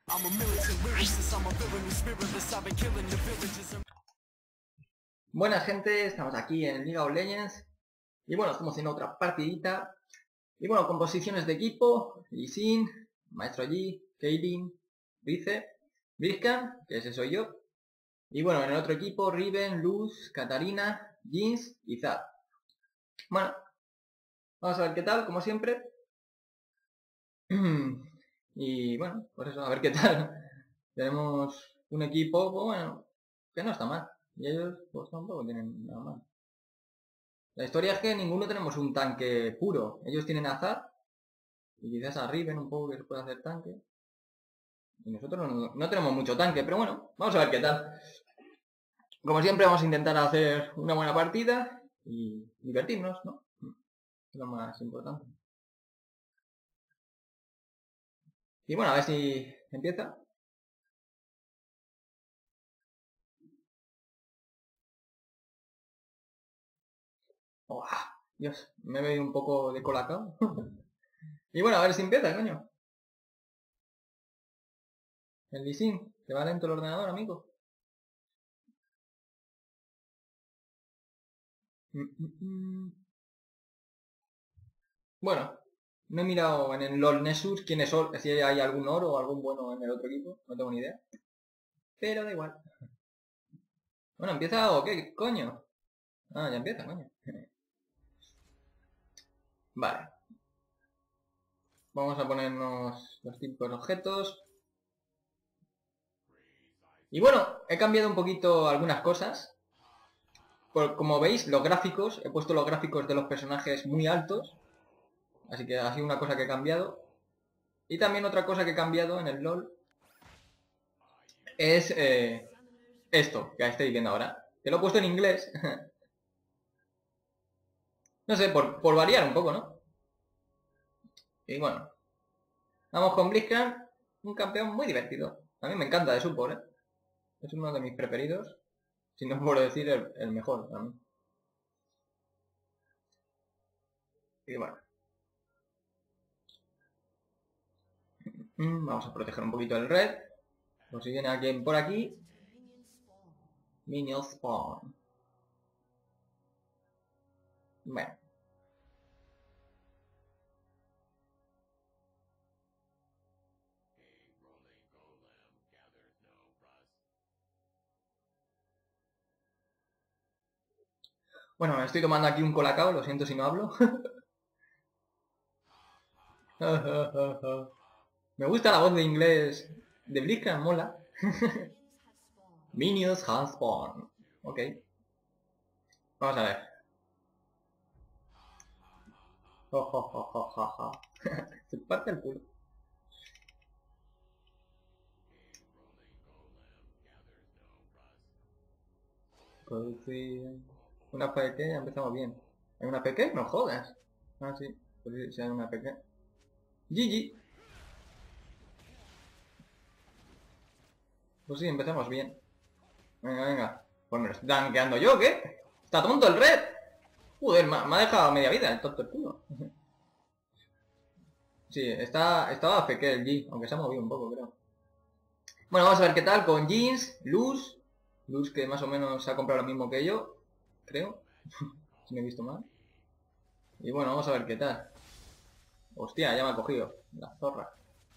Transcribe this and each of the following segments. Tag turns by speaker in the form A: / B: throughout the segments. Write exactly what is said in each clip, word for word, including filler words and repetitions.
A: Buenas gente, estamos aquí en League of Legends y bueno, estamos en otra partidita y bueno, composiciones de equipo: Lee Sin, Maestro Yi, Caitlyn, Rize, Blitzcrank, que ese soy yo, y bueno, en el otro equipo Riven, Luz, Katarina, Jinx y Zac. Bueno, vamos a ver qué tal, como siempre. Y bueno, pues eso, a ver qué tal. Tenemos un equipo, pues bueno, que no está mal. Y ellos pues tampoco tienen nada mal. La historia es que ninguno tenemos un tanque puro. Ellos tienen a Zac y quizás a Riven un poco que se puede hacer tanque. Y nosotros no, no tenemos mucho tanque, pero bueno, vamos a ver qué tal. Como siempre vamos a intentar hacer una buena partida y divertirnos, ¿no? Es lo más importante. Y bueno, a ver si empieza. Oh, Dios, me he bebido un poco de colacao. Y bueno, a ver si empieza, coño. El Lee Sin, que va lento el ordenador, amigo. Bueno, no he mirado en el LoL Nessus quién es Or, si hay algún oro o algún bueno en el otro equipo, no tengo ni idea. Pero da igual. Bueno, ¿empieza o qué? ¿Coño? Ah, ya empieza, coño. Vale. Vamos a ponernos los típicos objetos. Y bueno, he cambiado un poquito algunas cosas. Por, como veis, los gráficos, he puesto los gráficos de los personajes muy altos. Así que ha sido una cosa que he cambiado. Y también otra cosa que he cambiado en el LoL es eh, esto que estáis viendo ahora. Que lo he puesto en inglés. No sé, por, por variar un poco, ¿no? Y bueno. Vamos con Blitzcrank, un campeón muy divertido. A mí me encanta de support, ¿eh? Es uno de mis preferidos. Si no puedo decir el, el mejor para mí. Y bueno. Vamos a proteger un poquito el red. Por si viene alguien por aquí. Minion spawn. Bueno. Bueno, me estoy tomando aquí un colacao, lo siento si no hablo. Me gusta la voz de inglés de Blitzcrank, mola. Minions have spawn. Ok. Vamos a ver. Oh, oh, oh, oh, oh, oh. Se parte el culo. Pues sí. Una P K, ya empezamos bien. ¿Hay una P K? No jodas. Ah, sí. Pues sí, sí hay una P K. G G. Pues sí, empezamos bien. Venga, venga. Pues me lo estoy tanqueando yo, ¿qué? ¿Está tonto el red? Joder, me, me ha dejado media vida el tonto el culo. Sí, está, estaba A F K el G, aunque se ha movido un poco, creo. Bueno, vamos a ver qué tal con Jinx, Luz. Luz que más o menos se ha comprado lo mismo que yo, creo. Si me he visto mal. Y bueno, vamos a ver qué tal. Hostia, ya me ha cogido la zorra.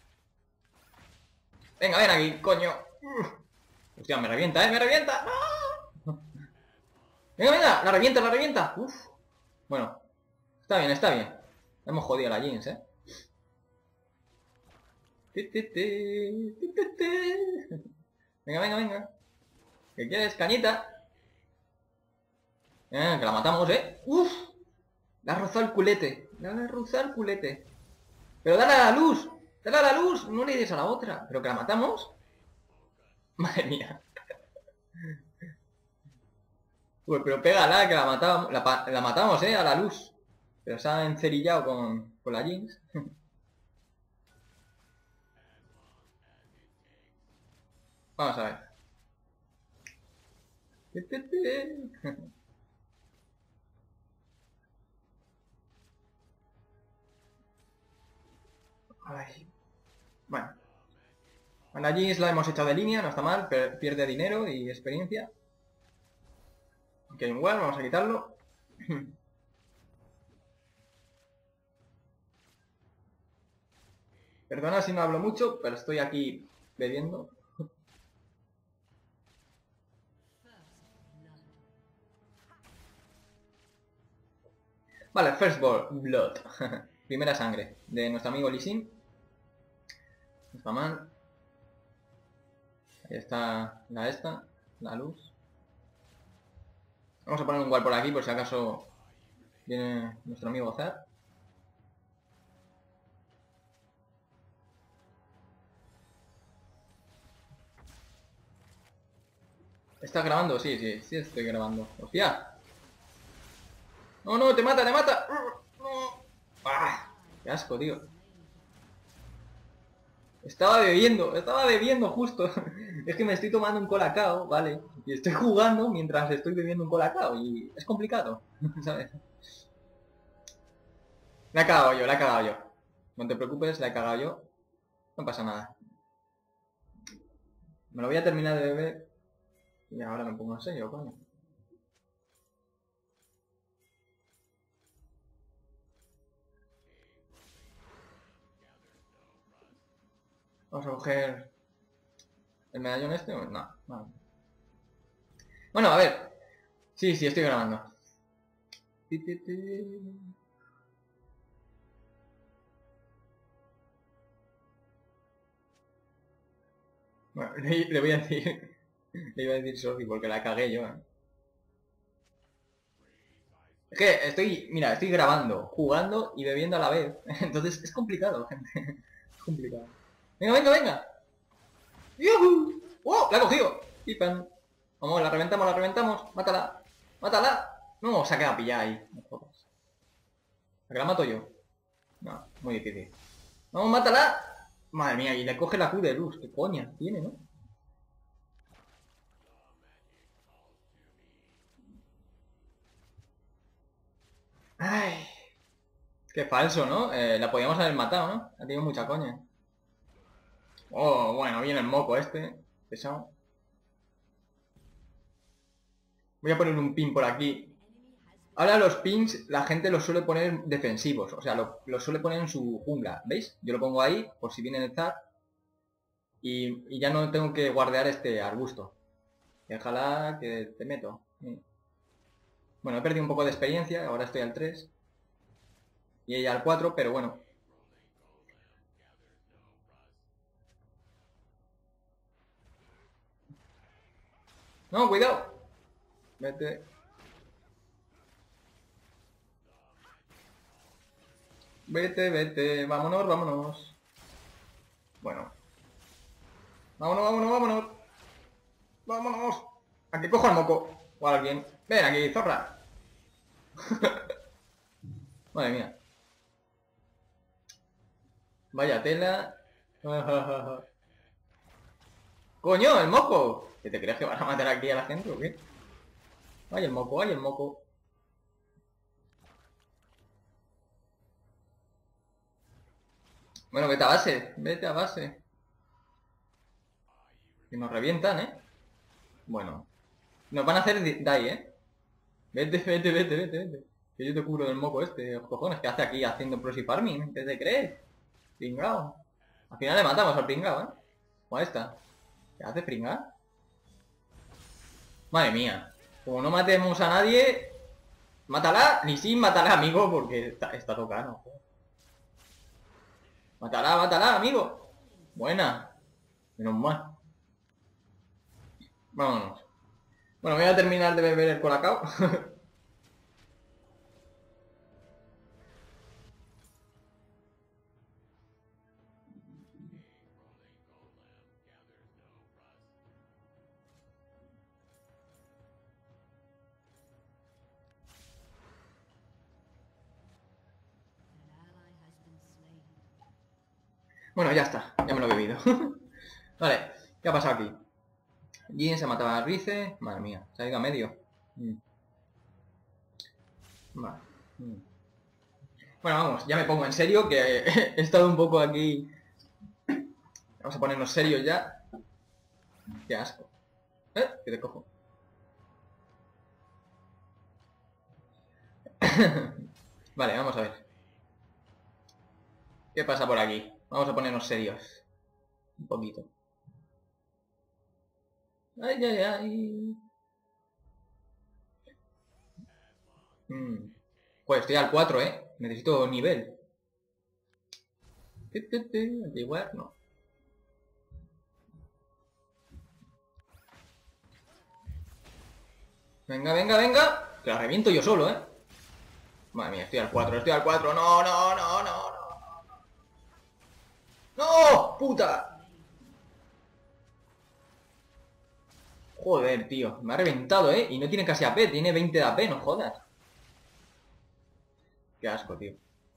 A: Venga, ven aquí, coño. Hostia, me revienta, ¿eh? ¡Me revienta! ¡No! Venga, venga, la revienta, la revienta. Uf. Bueno, está bien, está bien. Hemos jodido a la Jinx, ¿eh? Venga, venga, venga. ¿Qué quieres, cañita? Eh, que la matamos, ¿eh? ¡Uf! La ha rozado el culete. La ha rozado el culete. ¡Pero dale a la luz! ¡Dale a la luz! No le des a la otra. ¿Pero que la matamos? Madre mía. Uy, pero pégala, que la matamos, la, la matamos, eh, a la luz. Pero se ha encerillado con, con la Jinx. Vamos a ver. Ay. Bueno. A la Jinx la hemos echado de línea, no está mal, pero pierde dinero y experiencia. Que igual, vamos a quitarlo. Perdona si no hablo mucho, pero estoy aquí bebiendo. Vale, First Blood. Primera sangre de nuestro amigo Lee Sin. No está mal. Ahí está la esta, la luz. Vamos a poner un wall por aquí por si acaso viene nuestro amigo Zar. ¿Estás grabando? Sí, sí, sí estoy grabando. ¡Hostia! ¡No, no! ¡Te mata, te mata! ¡No! ¡Ah! ¡Qué asco, tío! Estaba bebiendo, estaba bebiendo justo. Es que me estoy tomando un colacao, ¿vale? Y estoy jugando mientras estoy bebiendo un colacao. Y es complicado, ¿sabes? La he cagado yo, la he cagado yo. No te preocupes, la he cagado yo. No pasa nada. Me lo voy a terminar de beber. Y ahora me pongo en serio, coño. Vamos a coger el medallón este. No, no. Bueno, a ver. Sí, sí, estoy grabando. Bueno, le, le voy a decir... Le iba a decir sorry porque la cagué yo, ¿eh? Es que estoy... Mira, estoy grabando, jugando y bebiendo a la vez. Entonces es complicado, gente. Es complicado. ¡Venga, venga, venga! ¡Yuhu! ¡Oh! ¡La he cogido! Y pan. Vamos, la reventamos, la reventamos. ¡Mátala! ¡Mátala! No, se ha quedado pillada ahí. No jodas. ¿A que la mato yo? No, muy difícil. ¡Vamos, mátala! Madre mía, y le coge la Q de luz. ¿Qué coña tiene, no? Ay. Qué falso, ¿no? Eh, la podíamos haber matado, ¿no? Ha tenido mucha coña. Oh, bueno, viene el moco este. Pesado. Voy a poner un pin por aquí. Ahora los pins la gente los suele poner defensivos. O sea, los lo suele poner en su jungla. ¿Veis? Yo lo pongo ahí por si viene el Zar. Y, y ya no tengo que guardear este arbusto. Déjala que te meto. Bueno, he perdido un poco de experiencia. Ahora estoy al tres. Y ella al cuatro, pero bueno. No, cuidado. Vete. Vete, vete. Vámonos, vámonos. Bueno. Vámonos, vámonos, vámonos. Vámonos. A que coja el moco. O alguien. Ven aquí, zorra. Madre mía. Vaya tela. ¡Coño, el moco! ¿Qué te crees que van a matar aquí a la gente o qué? ¡Ay, el moco, ay, el moco! Bueno, vete a base, vete a base. Que nos revientan, ¿eh? Bueno. Nos van a hacer die, ¿eh? Vete, vete, vete, vete, vete. Que yo te cubro del moco este, cojones. ¿Qué hace aquí haciendo prosy farming? ¿Qué te crees? Pringao. Al final le matamos al pringao, ¿eh? O a esta. ¿Qué hace pringar? Madre mía. Como no matemos a nadie... Mátala, ni sin mátala, amigo, porque está, está tocado. Mátala, mátala, amigo. Buena. Menos mal. Vámonos. Bueno, voy a terminar de beber el colacao. Bueno, ya está. Ya me lo he bebido. Vale, ¿qué ha pasado aquí? Jin se mataba a Rice. Madre mía, se ha ido a medio. Mm. Vale. Mm. Bueno, vamos, ya me pongo en serio, que he estado un poco aquí Vamos a ponernos serios ya. Qué asco. ¿Eh? Que te cojo. Vale, vamos a ver. ¿Qué pasa por aquí? Vamos a ponernos serios. Un poquito. Ay, ay, ay. Mm. Pues estoy al cuatro, ¿eh? Necesito nivel. Igual, no. Venga, venga, venga. Que la reviento yo solo, ¿eh? Madre mía, estoy al cuatro, estoy al cuatro. No, no, no, no, no. ¡No! ¡Puta! Joder, tío. Me ha reventado, ¿eh? Y no tiene casi A P, tiene veinte de A P, no jodas. Qué asco, tío.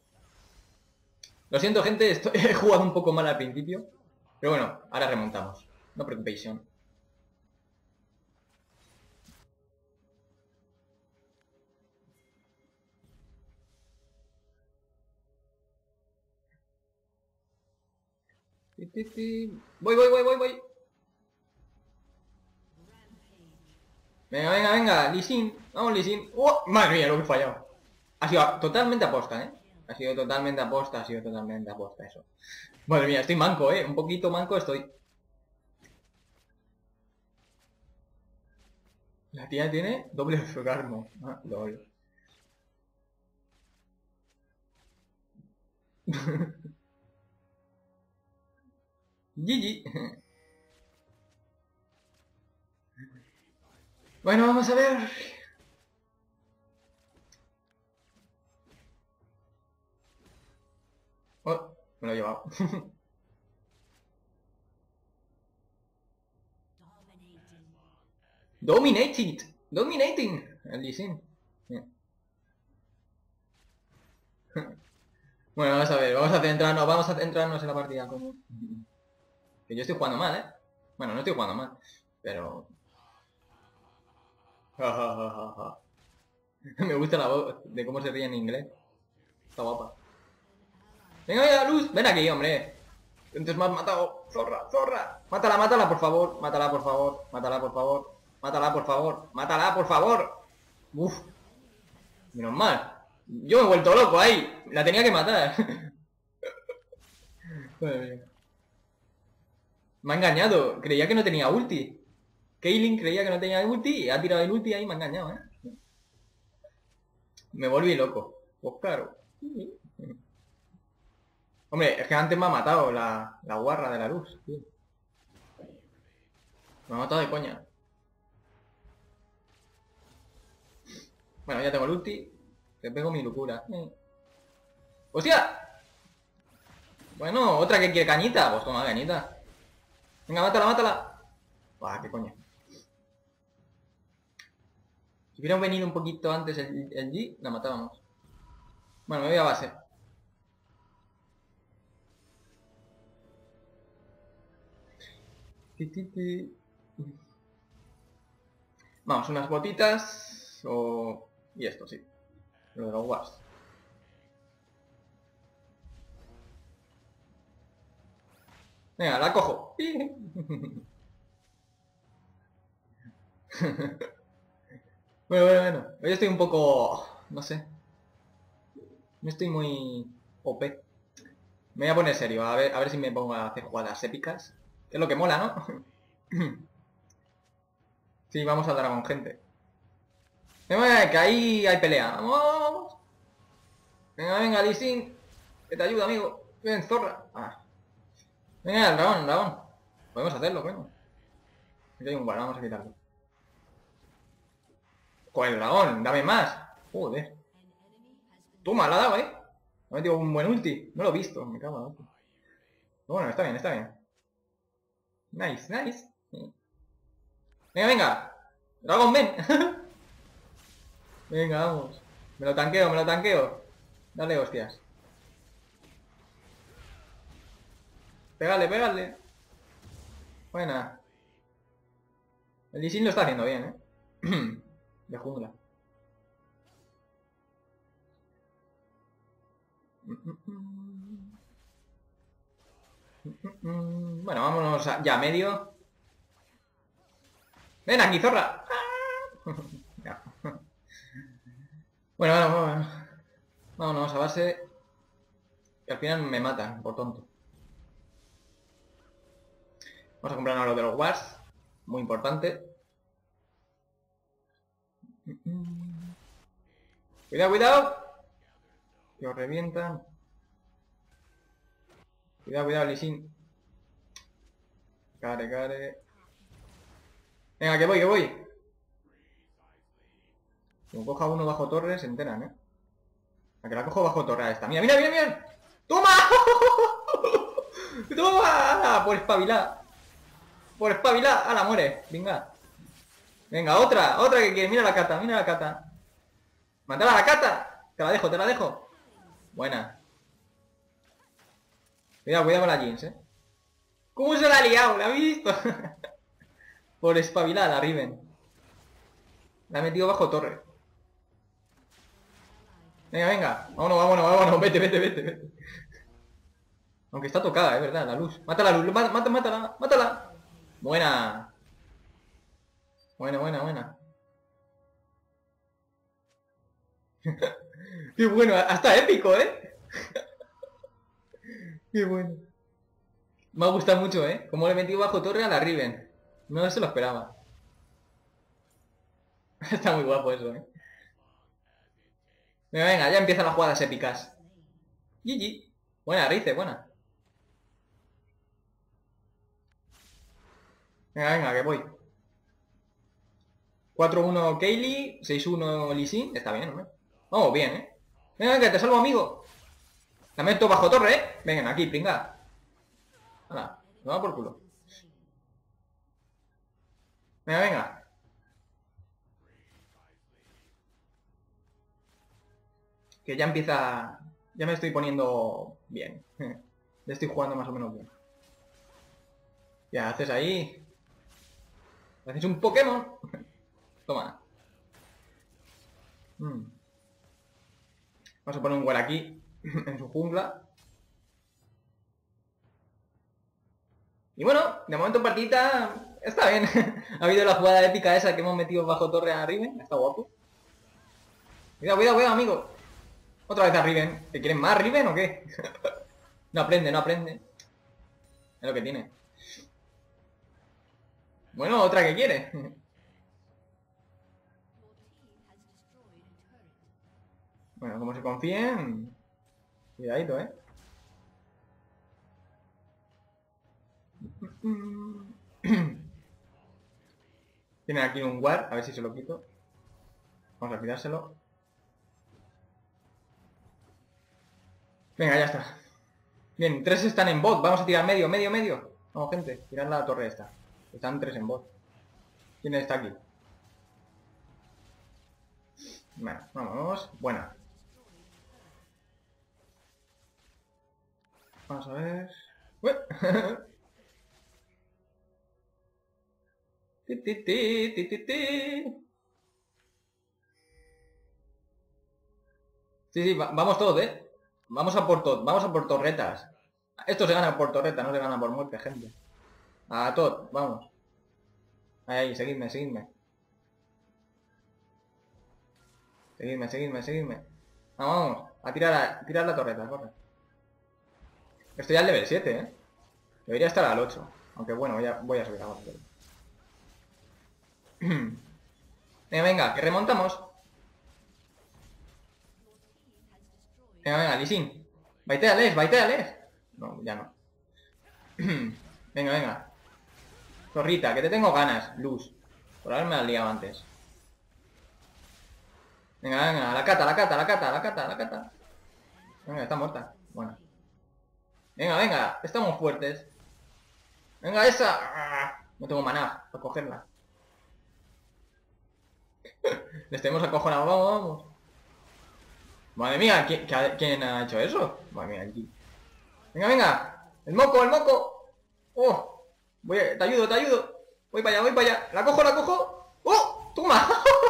A: Lo siento, gente, esto, he jugado un poco mal al principio. Pero bueno, ahora remontamos. No preocupéis. Voy, voy, voy, voy, voy. Venga, venga, venga, Lee Sin. Vamos, Lee Sin. ¡Oh! Madre mía, lo que he fallado. Ha sido totalmente aposta, ¿eh? Ha sido totalmente aposta, ha sido totalmente aposta eso. Madre mía, estoy manco, ¿eh? Un poquito manco estoy. La tía tiene doble orgasmo. Ah, lol. G G. Bueno, vamos a ver. Oh, me lo he llevado. Dominating. Dominating. El Lee Sin. Bueno, vamos a ver, vamos a centrarnos, vamos a centrarnos en la partida como... Que yo estoy jugando mal, ¿eh? Bueno, no estoy jugando mal, pero... Me gusta la voz de cómo se ríe en inglés. Está guapa. Venga, venga, Luz, ven aquí, hombre. Entonces me has matado. Zorra, zorra. Mátala, mátala, por favor. Mátala, por favor. Mátala, por favor. Mátala, por favor. Mátala, por favor. Uf. Menos mal. Yo me he vuelto loco ahí. La tenía que matar. Me ha engañado. Creía que no tenía ulti. Kaylin creía que no tenía ulti y ha tirado el ulti ahí y me ha engañado, ¿eh? Me volví loco. Pues claro. Hombre, es que antes me ha matado la, la guarra de la luz, tío. Me ha matado de coña. Bueno, ya tengo el ulti. Te pego mi locura. Eh. ¡Hostia! Bueno, otra que quiere cañita. Pues toma, cañita. Venga, mátala, mátala. Buah, qué coña. Si hubiera venido un poquito antes el, el G, la matábamos. Bueno, me voy a base. Vamos, unas botitas. O... Y esto, sí. Lo de los wars. Venga, la cojo. Bueno, bueno, bueno. Hoy estoy un poco... No sé. No estoy muy... O P. Me voy a poner serio. A ver, a ver si me pongo a hacer jugadas épicas. Que es lo que mola, ¿no? Sí, vamos a dragón, gente. Venga, que ahí hay pelea. ¡Vamos! Venga, venga, Lee Sin. Que te ayuda, amigo. Ven, zorra. Ah. Venga, el dragón, el dragón. Podemos hacerlo, bueno. Aquí hay un bar, vamos a quitarlo. Con el dragón, dame más. Joder. Toma, la ha dado, eh. Me ha metido un buen ulti. No lo he visto, me cago en la ulti. Bueno, está bien, está bien. Nice, nice. Venga, venga. Dragón, ven. Venga, vamos. Me lo tanqueo, me lo tanqueo. Dale, hostias. Pégale, pégale. Buena. El Lee Sin lo está haciendo bien, eh. De jungla. Bueno, vámonos a, ya a medio. ¡Ven aquí, zorra! Ya. Bueno, bueno, bueno. Vámonos a base. Que al final me matan, por tonto. Vamos a comprarnos lo de los Wars. Muy importante. Cuidado, cuidado. Que os revientan. Cuidado, cuidado, Lee Sin. Care, care. Venga, que voy, que voy. Como coja uno bajo torre, se enteran, ¿eh? A que la cojo bajo torre a esta. Mira, mira, mira, mira. ¡Toma! ¡Toma! Por espabilar. Por espabilar. ¡Hala, muere! Venga. Venga, otra. Otra que quiere. Mira la cata, mira la cata. ¡Mátala a la cata! Te la dejo, te la dejo. Buena. Cuidado, cuidado con la Jinx, ¿eh? ¿Cómo se la ha liado? ¿La habéis visto? Por espabilar a Riven. La ha metido bajo torre. Venga, venga. Vámonos, vámonos, vámonos. Vete, vete, vete, vete. Aunque está tocada, es verdad, la luz. Mátala, luz. Mátala, mátala, mátala. Buena. Buena, buena, buena. Qué bueno, hasta épico, ¿eh? Qué bueno. Me ha gustado mucho, ¿eh? Como le he metido bajo torre a la Riven. No se lo esperaba. Está muy guapo eso, ¿eh? Venga, venga, ya empiezan las jugadas épicas. G G. Buena, Rice, buena. Venga, venga, que voy. cuatro uno Kaylee, seis uno Lee Sin. Está bien, ¿no? Vamos bien, ¿eh? Venga, venga, te salvo, amigo. La meto bajo torre, ¿eh? Venga, aquí, pringa. Hala, me va por culo. Venga, venga. Que ya empieza... Ya me estoy poniendo bien. Ya estoy jugando más o menos bien. Ya haces ahí... Haces un Pokémon. Toma. Mm. Vamos a poner un War aquí. En su jungla. Y bueno, de momento partidita... Está bien. Ha habido la jugada épica esa que hemos metido bajo torre a Riven. Está guapo. Cuidado, cuidado, cuidado, amigo. Otra vez a Riven. ¿Te quieren más Riven o qué? No aprende, no aprende. Es lo que tiene. Bueno, otra que quiere. Bueno, como se confíen... Cuidadito, ¿eh? Tienen aquí un War, a ver si se lo quito. Vamos a quitárselo. Venga, ya está. Bien, tres están en bot. Vamos a tirar medio, medio, medio. Vamos, gente, tirad la torre esta. Están tres en bot. ¿Quién está aquí? Bueno, vamos. Buena. Vamos a ver. Ti, ti, ti, ti, ti, ti. Sí, sí, va- vamos todos, ¿eh? Vamos a por todo, vamos a por torretas. Esto se gana por torreta, no se gana por muerte, gente. A todo, vamos. Ahí, ahí, seguidme, seguidme. Seguidme, seguidme, seguidme. Vamos, vamos, a tirar, a tirar la torreta, corre. Estoy al level siete, ¿eh? Debería estar al ocho. Aunque bueno, voy a, voy a subir a otro. Venga, venga, que remontamos. Venga, venga, Lee Sin. Baiteales, baiteales. No, ya no. Venga, venga. Zorrita, que te tengo ganas, Luz. Por haberme liado antes. Venga, venga, la cata, la cata, la cata, la cata, la cata. Venga, está muerta. Bueno. Venga, venga, estamos fuertes. Venga, esa. No tengo maná para cogerla. Les tenemos acojonados, vamos, vamos. Madre mía, ¿quién, ¿quién ha hecho eso? Madre mía, aquí. Venga, venga. El moco, el moco. Oh, voy a, te ayudo, te ayudo. Voy para allá, voy para allá. La cojo, la cojo. Oh, toma.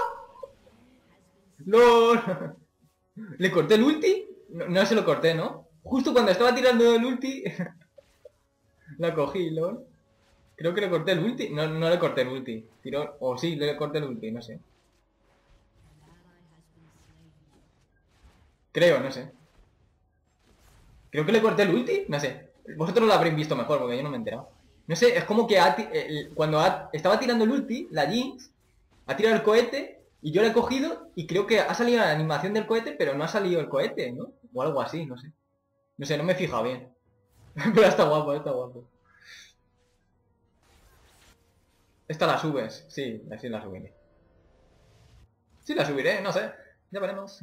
A: LOL. ¿Le corté el ulti? No, no se lo corté, ¿no? Justo cuando estaba tirando el ulti. La cogí, ¿no? Creo que le corté el ulti. No, no le corté el ulti. Tiró... O sí, le corté el ulti, no sé. Creo, no sé. Creo que le corté el ulti, no sé. Vosotros lo habréis visto mejor porque yo no me he enterado. No sé, es como que ha ti- el- cuando ha- estaba tirando el ulti, la Jinx ha tirado el cohete y yo le he cogido y creo que ha salido la animación del cohete, pero no ha salido el cohete, ¿no? O algo así, no sé. No sé, no me he fijado bien. Pero está guapo, está guapo. Esta la subes, sí, así la subiré. Sí la subiré, no sé. Ya veremos.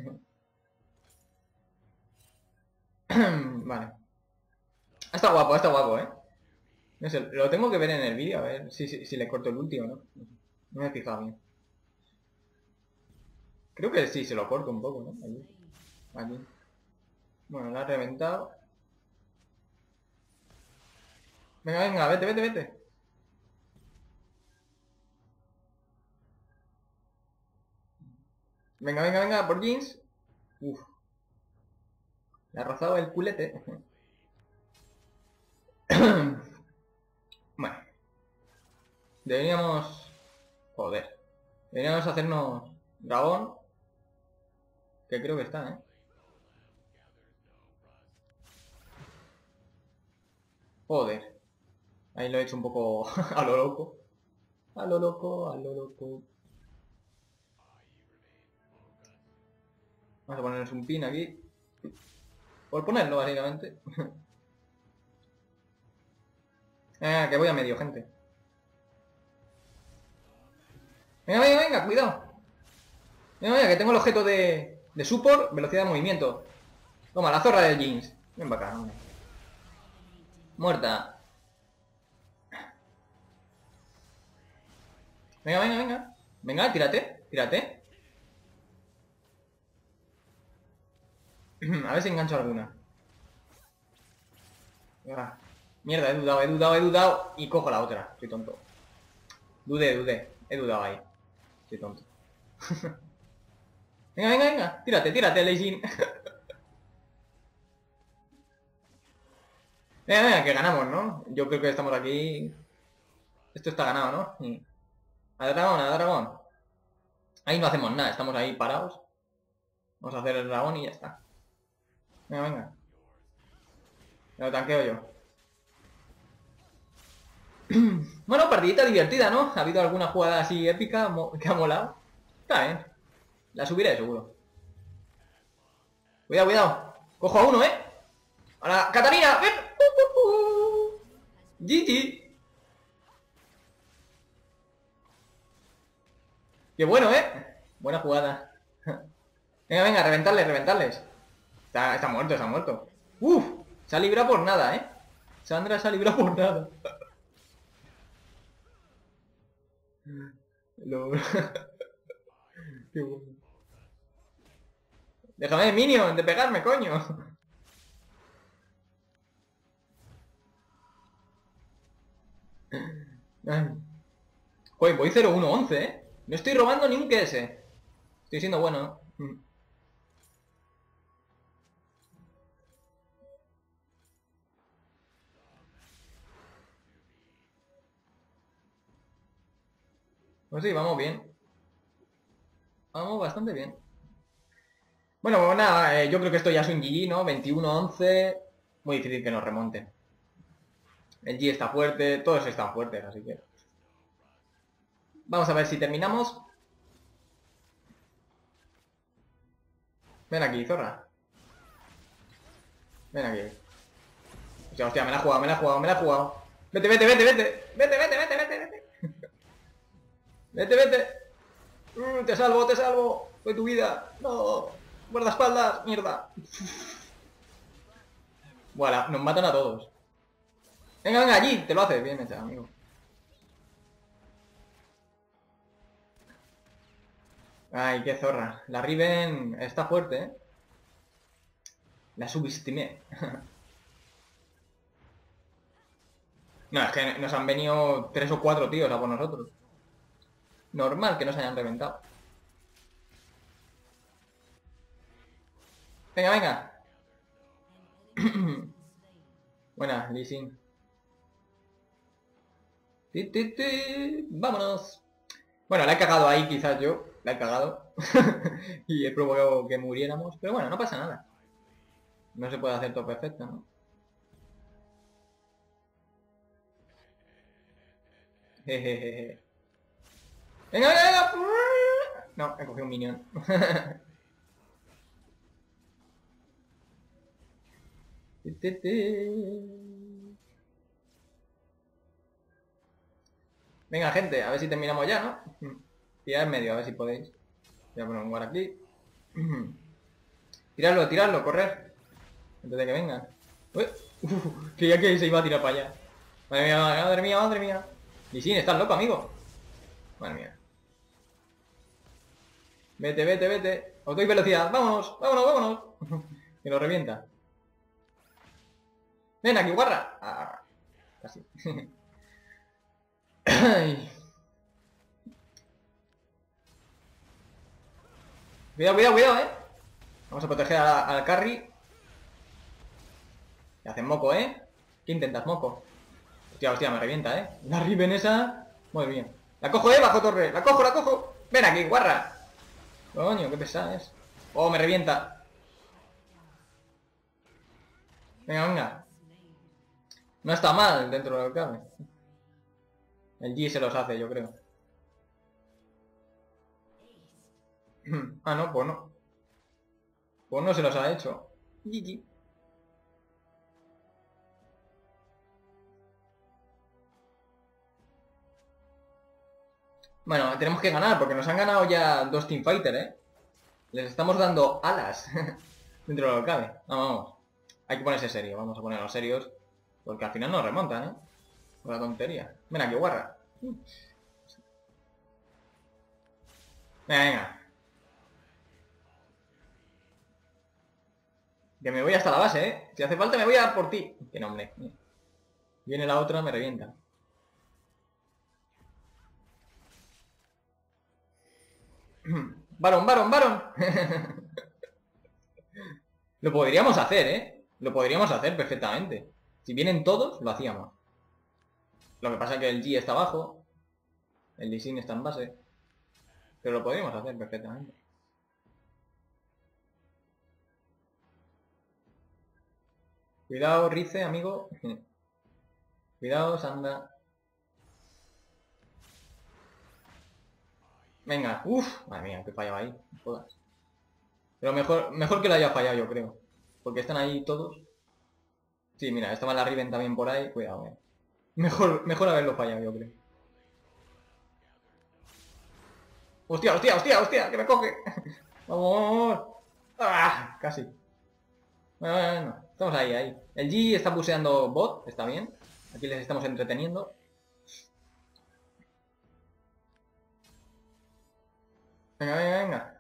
A: Vale. Está guapo, está guapo, ¿eh? No sé, lo tengo que ver en el vídeo, a ver si, si, si le corto el último, ¿no? No me he fijado bien. Creo que sí, se lo corto un poco, ¿no? Allí. Allí. Bueno, la ha reventado. Venga, venga, vete, vete, vete. Venga, venga, venga, por jeans. Uf. Le ha rozado el culete. Bueno. Deberíamos... Joder. Deberíamos hacernos dragón. Que creo que está, ¿eh? Joder. Ahí lo he hecho un poco a lo loco. A lo loco, a lo loco. Vamos a ponernos un pin aquí. Por ponerlo, básicamente. Eh, que voy a medio, gente. Venga, venga, venga, cuidado. Venga, venga, que tengo el objeto de, de support, velocidad de movimiento. Toma, la zorra del jeans. Ven para acá, hombre. Muerta. Venga, venga, venga. Venga, tírate, tírate. A ver si engancho alguna. Venga. Mierda, he dudado, he dudado, he dudado. Y cojo la otra. Soy tonto. Dudé, dudé. He dudado ahí. Soy tonto. Venga, venga, venga. Tírate, tírate, Leijin. Venga, venga, que ganamos, ¿no? Yo creo que estamos aquí. Esto está ganado, ¿no? Sí. A dragón, a dragón. Ahí no hacemos nada, estamos ahí parados. Vamos a hacer el dragón y ya está. Venga, venga. Me lo tanqueo yo. Bueno, partidita divertida, ¿no? Ha habido alguna jugada así épica que ha molado. Está bien. La subiré seguro. Cuidado, cuidado. Cojo a uno, ¿eh? ¡Ahora, Catarina! ¡Ven! Uh, uh, uh. G G. ¡Qué bueno, eh! Buena jugada. Venga, venga, reventarles, reventarles. Está, está muerto, está muerto. ¡Uf! Se ha librado por nada, ¿eh? Sandra se ha librado por nada. Lo... Qué bueno. Déjame, Minion, de pegarme, coño. Ay. Joder, voy cero uno once, ¿eh? No estoy robando ni un Q S. Estoy siendo bueno, ¿no? Pues sí, vamos bien. Vamos bastante bien. Bueno, pues nada, eh, yo creo que esto ya es un G G, ¿no? veintiuno once. Muy difícil que nos remonte. El G está fuerte, todos están fuertes, así que... Vamos a ver si terminamos. Ven aquí, zorra. Ven aquí. Hostia, hostia, me la he jugado, me la he jugado, me la he jugado. Vete, vete, vete, vete. Vete, vete, vete, vete, vete. Vete, vete. Mm, te salvo, te salvo. Fue tu vida. No. Guardaespaldas, mierda. Voilà, nos matan a todos. Venga, venga, allí, te lo haces. Bien hecha, amigo. Ay, qué zorra. La Riven está fuerte, ¿eh? La subestimé. No, es que nos han venido tres o cuatro tíos a por nosotros. Normal que nos hayan reventado. Venga, venga. Buena, Lee Sin. Ti, ti, ti. Vámonos. Bueno, la he cagado ahí quizás yo. La he cagado. Y he provocado que muriéramos. Pero bueno, no pasa nada. No se puede hacer todo perfecto, ¿no? Jejeje. ¡Venga, venga, venga! No, he cogido un minion. Venga, gente, a ver si terminamos ya, ¿no? Tirad en medio, a ver si podéis. Voy a poner un guard aquí. Tiradlo, tiradlo, correr. Antes de que vengan. Uy, uf, creía que se iba a tirar para allá. Madre mía, madre mía, madre mía. Y sí, estás loco, amigo. Madre mía. Vete, vete, vete. Os doy velocidad. Vámonos, vámonos, vámonos. Que lo revienta. Ven aquí, guarra. Ah, casi. Cuidado, cuidado, cuidado, eh. Vamos a proteger a- al carry. Te hacen moco, eh. ¿Qué intentas, moco? Hostia, hostia, me revienta, eh. La Riven esa. Madre mía. La cojo, eh, bajo torre. La cojo, la cojo. Ven aquí, guarra. Coño, qué pesada es. Oh, me revienta. Venga, venga. No está mal dentro de lo que cabe. El G se los hace, yo creo. Ah, no, pues no. Pues no se los ha hecho. G G. Bueno, tenemos que ganar porque nos han ganado ya dos teamfighter, ¿eh? Les estamos dando alas dentro de lo que cabe. Vamos, vamos. Hay que ponerse serio. Vamos a ponernos serios. Porque al final nos remontan, ¿eh? Con la tontería. Ven aquí, guarra. Venga, venga. Que me voy hasta la base, ¿eh? Si hace falta me voy a dar por ti. Que no, hombre. Viene la otra, me revienta. ¡Varón, varón, varón! Lo podríamos hacer, ¿eh? Lo podríamos hacer perfectamente. Si vienen todos, lo hacíamos. Lo que pasa es que el G está abajo. El Lee Sin está en base. Pero lo podríamos hacer perfectamente. Cuidado, Rice, amigo. Cuidado, Sanda. Venga, uff. Madre mía, que fallaba ahí. Jodas. Pero mejor, mejor que lo haya fallado, yo creo. Porque están ahí todos. Sí, mira, estaba la Riven también por ahí. Cuidado, eh. Mejor, mejor haberlo fallado, yo creo. ¡Hostia, hostia, hostia, hostia! ¡Que me coge! ¡Vamos! ¡Ah! Casi. Bueno, bueno, bueno. Estamos ahí, ahí. El G está buceando bot, está bien. Aquí les estamos entreteniendo. Venga, venga, venga.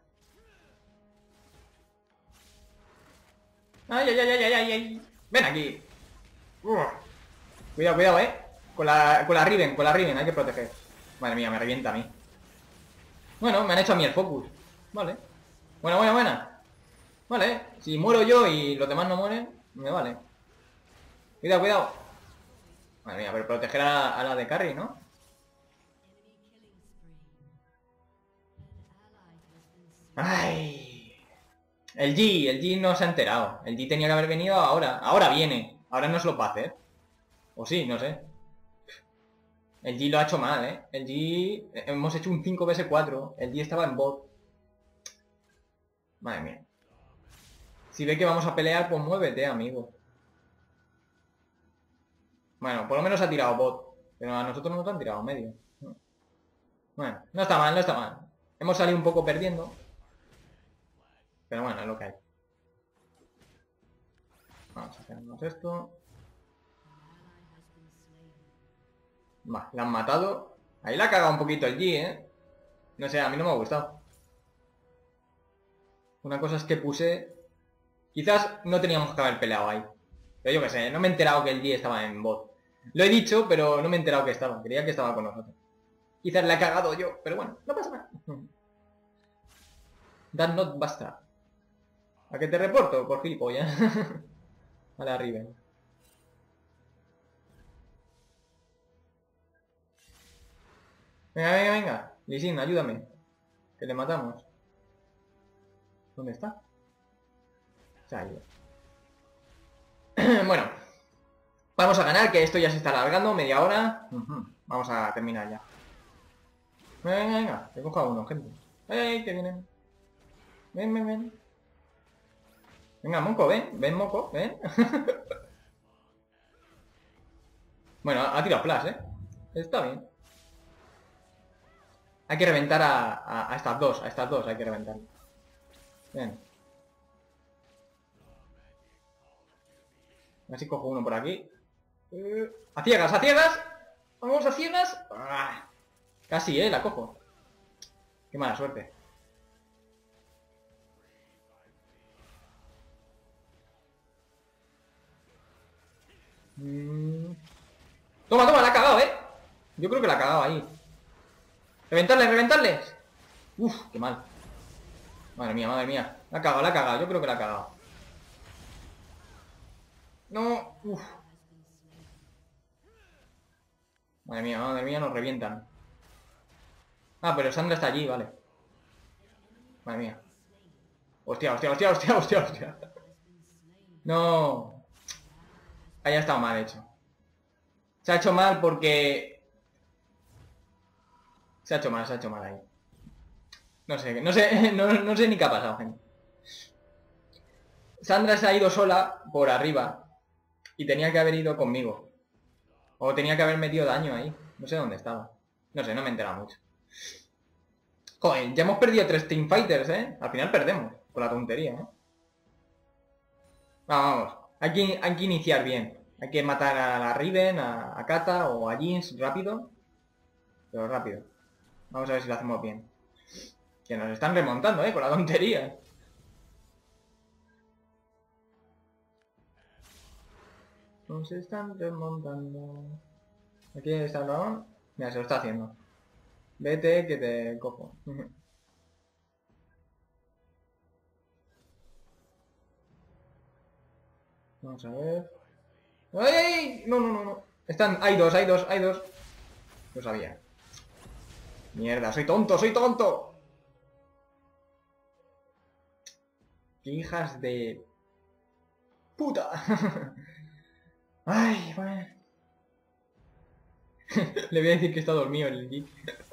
A: ¡Ay, ay, ay, ay, ay, ay! ¡Ven aquí! Uf. Cuidado, cuidado, eh. Con la, con la Riven, con la Riven, hay que proteger. Madre mía, me revienta a mí. Bueno, me han hecho a mí el focus. Vale. Buena, buena, buena. Vale, si muero yo y los demás no mueren, me vale. Cuidado, cuidado. Madre mía, pero proteger a, a la de carry, ¿no? Ay. El G, el G no se ha enterado. El G tenía que haber venido ahora. Ahora viene. Ahora no se lo va a hacer. O sí, no sé. El G lo ha hecho mal, ¿eh? El G... Hemos hecho un cinco versus cuatro. El G estaba en bot. Madre mía. Si ve que vamos a pelear, pues muévete, amigo. Bueno, por lo menos ha tirado bot. Pero a nosotros nos han tirado medio. Bueno, no está mal, no está mal. Hemos salido un poco perdiendo. Pero bueno, es lo que hay. Vamos a hacernos esto. Va, la han matado. Ahí la ha cagado un poquito el G, ¿eh? No sé, a mí no me ha gustado. Una cosa es que puse... Quizás no teníamos que haber peleado ahí. Pero yo qué sé, no me he enterado que el G estaba en bot. Lo he dicho, pero no me he enterado que estaba. Creía que estaba con nosotros. Quizás la he cagado yo, pero bueno, no pasa nada. That not basta. ¿A qué te reporto? Por gilipollas. A la Riven. Venga, venga, venga. Lee Sin, ayúdame. Que le matamos. ¿Dónde está? Se ha ido. Bueno. Vamos a ganar, que esto ya se está alargando. Media hora. Uh-huh. Vamos a terminar ya. Venga, venga, venga. Que coja uno, gente. ¡Ey, que vienen! Ven, ven, ven. Venga, Moco, ven. Ven, Moco, ven. Bueno, ha tirado flash, ¿eh? Está bien. Hay que reventar a, a, a estas dos. A estas dos hay que reventar. Bien. A ver si cojo uno por aquí. Uh, ¡A ciegas, a ciegas! ¡Vamos a ciegas! ¡Ah! Casi, ¿eh? La cojo. Qué mala suerte. Mm. Toma, toma, la ha cagado, ¿eh? Yo creo que la ha cagado ahí. ¡Reventarles, reventarles! Uf, qué mal. Madre mía, madre mía. La ha cagado, la ha cagado. Yo creo que la ha cagado. No, uf. Madre mía, madre mía, nos revientan. Ah, pero Sandra está allí, vale. Madre mía. Hostia, hostia, hostia, hostia, hostia, hostia. No. Haya estado mal hecho. Se ha hecho mal porque... Se ha hecho mal, se ha hecho mal ahí. No sé, no sé, no, no sé ni qué ha pasado, gente. Sandra se ha ido sola por arriba. Y tenía que haber ido conmigo. O tenía que haber metido daño ahí. No sé dónde estaba. No sé, no me he enterado mucho. Joder, ya hemos perdido tres teamfighters, ¿eh? Al final perdemos. Por la tontería, ¿eh? Vamos, vamos. Hay que, hay que iniciar bien. Hay que matar a la Riven, a, a Kata o a Jinx rápido. Pero rápido. Vamos a ver si lo hacemos bien. Que nos están remontando, ¿eh? Por la tontería. Nos están remontando. Aquí está el dragón. Mira, se lo está haciendo. Vete que te cojo. Vamos a ver. ¡Ay, ay! No, no, no, no. Están... Hay dos, hay dos, hay dos. Lo sabía. Mierda, soy tonto, soy tonto. ¡Qué hijas de... puta! Ay, bueno. Le voy a decir que está dormido el geek.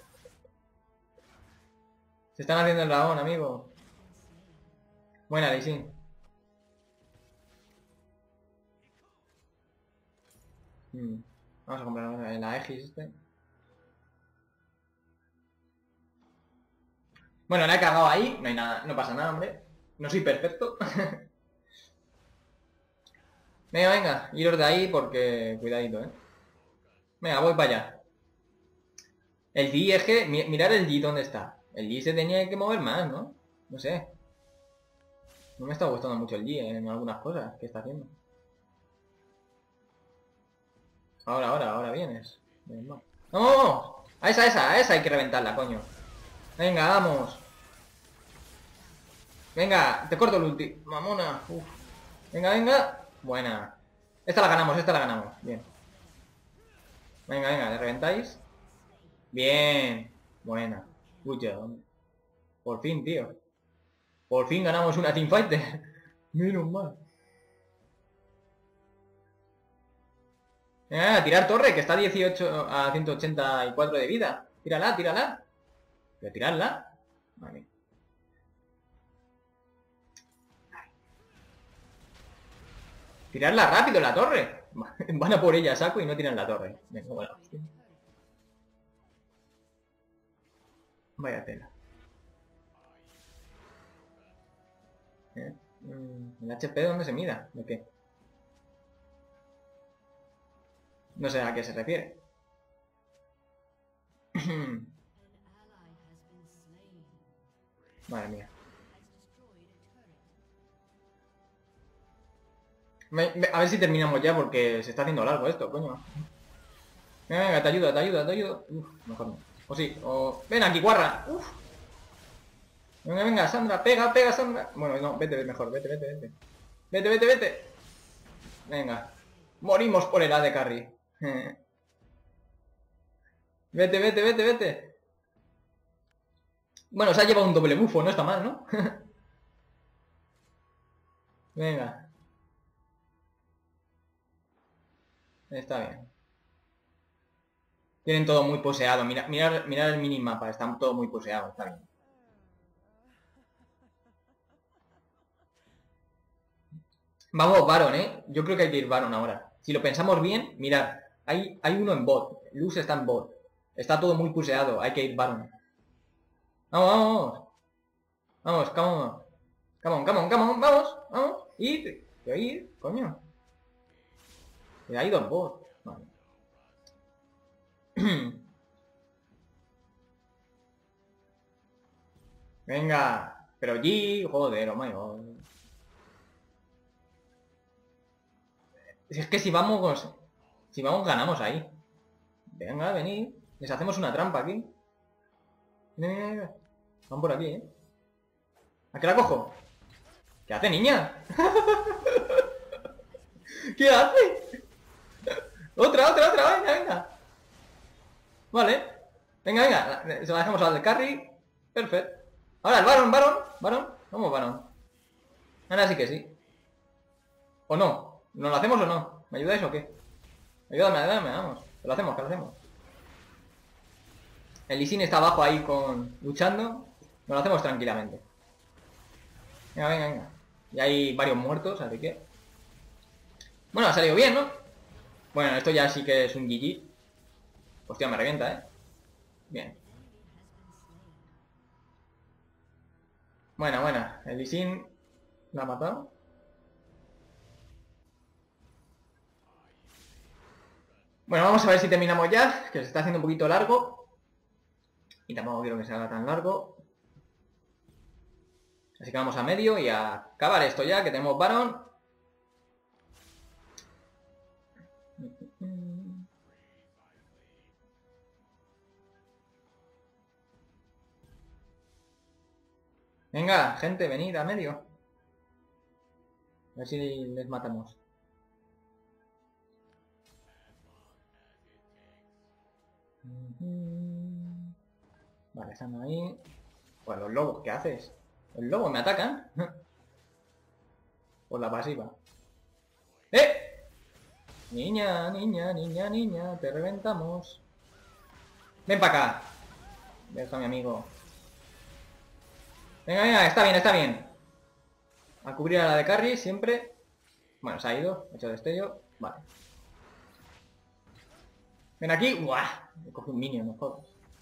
A: Se están haciendo el dragón, amigo. Buena, Lee Sin. Hmm. Vamos a comprar la Aegis este. Bueno, la he cagado ahí. No hay nada, no pasa nada, hombre. No soy perfecto. Venga, venga, iros de ahí porque... Cuidadito, eh. Venga, voy para allá. El G es que... Mirar el G dónde está. El G se tenía que mover más, ¿no? No sé. No me está gustando mucho el G en algunas cosas que está haciendo. Ahora, ahora, ahora vienes. ¡Vamos! ¡Vamos! A esa, a esa, a esa hay que reventarla, coño. Venga, vamos. Venga, te corto el ulti. Mamona. Uf. Venga, venga. Buena. Esta la ganamos, esta la ganamos. Bien. Venga, venga, ¿le reventáis? Bien. Buena. Good job. Por fin, tío. Por fin ganamos una teamfighter. Menos mal. Venga, tirar torre, que está a dieciocho a ciento ochenta y cuatro de vida. Tírala, tírala. Pero tirarla. Vale. Tirarla rápido, la torre. Van a por ella, saco, y no tiran la torre. Venga, bueno. Vaya tela. ¿Eh? ¿El H P dónde se mida? ¿De qué? No sé a qué se refiere. Madre mía. Me, me, a ver si terminamos ya porque se está haciendo largo esto, coño. Venga, venga, te ayuda, te ayuda, te ayuda. Uf, mejor no. O sí, o... Ven aquí, guarra. Uf. Venga, venga, Sandra, pega, pega, Sandra. Bueno, no, vete mejor, vete, vete, vete. Vete, vete, vete. Venga. Morimos por el A de carry. Vete, vete, vete, vete. Bueno, se ha llevado un doble bufo, no está mal, ¿no? Venga. Está bien. Tienen todo muy poseado. Mira, mirar, mirar el minimapa. Están todo muy poseado. Está bien. Vamos, Baron, ¿eh? Yo creo que hay que ir Baron ahora. Si lo pensamos bien, mirad. Hay, hay uno en bot. Luz está en bot. Está todo muy puseado. Hay que ir Baron. Vamos, vamos. Vamos, come on. Come on, come on, come on. Vamos, vamos. Ir. Quiero ir, coño. Se ha ido en bot. Vale. Venga. Pero G, joder, oh my god. Es que si vamos... Si vamos, ganamos ahí. Venga, venid. Les hacemos una trampa aquí. Mira, mira, mira. Van por aquí, ¿eh? ¿A qué la cojo? ¿Qué hace, niña? ¿Qué hace? Otra, otra, otra. Venga, venga. Vale. Venga, venga. Se la dejamos al del carry. Perfecto. Ahora el Baron, Baron. Baron. Vamos, Baron. Ahora sí que sí. ¿O no? ¿Nos lo hacemos o no? ¿Me ayudáis o qué? Ayúdame, ayúdame, vamos. Que lo hacemos, que lo hacemos. El Lee Sin está abajo ahí con... luchando. Nos lo hacemos tranquilamente. Venga, venga, venga. Y hay varios muertos, así que... Bueno, ha salido bien, ¿no? Bueno, esto ya sí que es un G G. Hostia, me revienta, ¿eh? Bien. Buena, buena. El Lee Sin la ha matado. Bueno, vamos a ver si terminamos ya, que se está haciendo un poquito largo. Y tampoco quiero que se haga tan largo. Así que vamos a medio y a acabar esto ya, que tenemos Baron. Venga, gente, venid a medio. A ver si les matamos. Vale, están ahí. Pues los lobos, ¿qué haces? Los lobos me atacan. Por la pasiva. ¡Eh! Niña, niña, niña, niña, te reventamos. Ven para acá. Deja a mi amigo. Venga, venga, está bien, está bien. A cubrir a la de carry, siempre. Bueno, se ha ido, hecho destello. Vale. Ven aquí. ¡Buah! Me coge un minion, no jodas.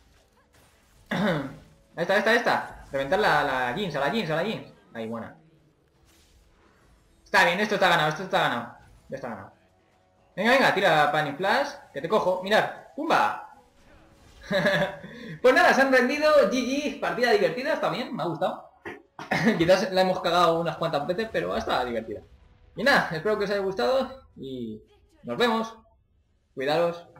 A: Esta, esta, esta. Reventar la, la jeans, a la jeans, a la jeans. Ahí, buena. Está bien, esto está ganado, esto está ganado. Ya está ganado. Venga, venga, tira Panic Flash. Que te cojo. Mirad. ¡Pumba! Pues nada, se han rendido. G G, partida divertida, está bien, me ha gustado. Quizás la hemos cagado unas cuantas veces, pero ha estado divertida. Y nada, espero que os haya gustado y nos vemos. Cuidaros.